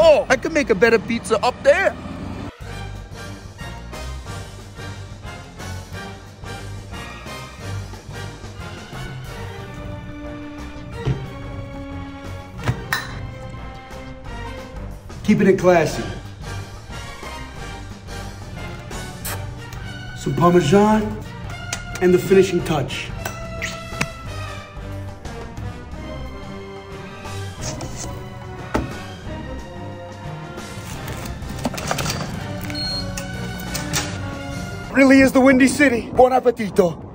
Oh, I can make a better pizza up there. Keeping it classy. Some Parmesan and the finishing touch. Really is the Windy City. Buon appetito.